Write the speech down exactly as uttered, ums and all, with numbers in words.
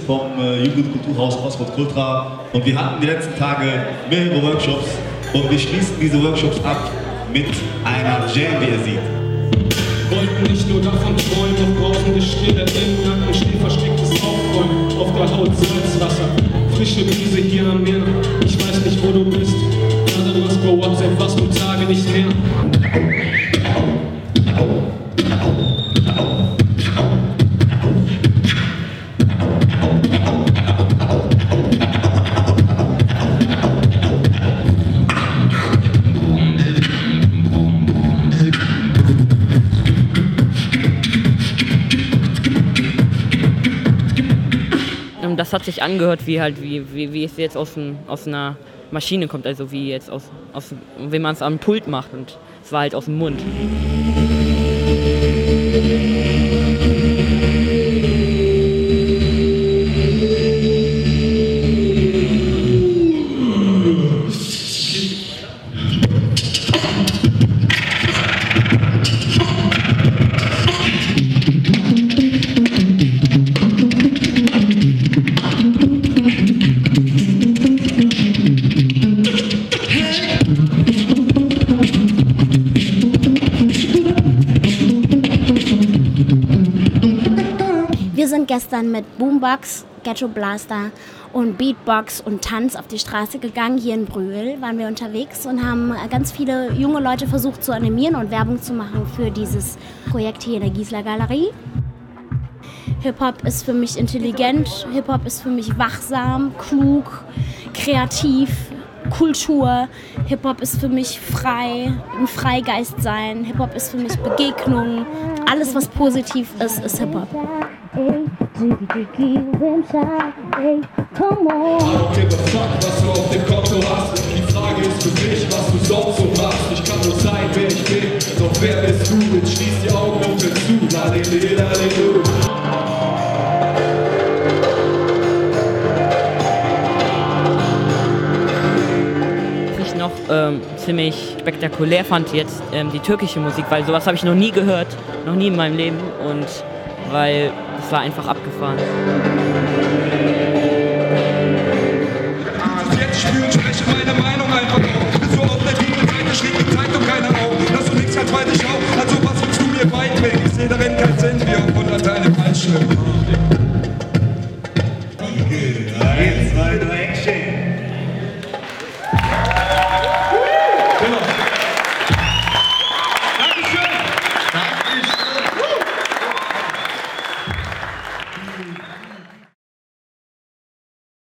vom äh, Jugendkulturhaus Crossroads Cultra und wir hatten die letzten Tage mehrere Workshops und wir schließen diese Workshops ab mit einer Jam, wie ihr seht. Wollten nicht nur davon träumen, auf brausende Stille im Nacken, Schnee verstecktes Aufräumen, auf der Haut Salzwasser, frische Brise hier am Meer. Ich weiß nicht, wo du bist, gerade du hast bei WhatsApp, was du Tage nicht mehr. Das hat sich angehört, wie halt wie, wie, wie es jetzt aus, ein, aus einer Maschine kommt, also wie jetzt aus, aus wie man es am Pult macht, und es war halt aus dem Mund. Wir sind gestern mit Boombox, Ghetto Blaster und Beatbox und Tanz auf die Straße gegangen. Hier in Brühl waren wir unterwegs und haben ganz viele junge Leute versucht zu animieren und Werbung zu machen für dieses Projekt hier in der Giesler Galerie. Hip-Hop ist für mich intelligent, Hip-Hop ist für mich wachsam, klug, kreativ, Kultur. Hip-Hop ist für mich frei, ein Freigeist sein. Hip-Hop ist für mich Begegnung. Alles, was positiv ist, ist Hip-Hop. I don't give a fuck, was du auf dem Konto hast. Die Frage ist für dich, was du sonst so machst. Ich kann nur sein, wer ich bin, doch wer bist du? Jetzt schließ die Augen und hör zu. La li li la li lu. Was ich noch ähm, ziemlich spektakulär fand jetzt, ähm, die türkische Musik, weil sowas habe ich noch nie gehört, noch nie in meinem Leben, und weil es war einfach abgefahren. Jetzt spüren, spreche meine Meinung einfach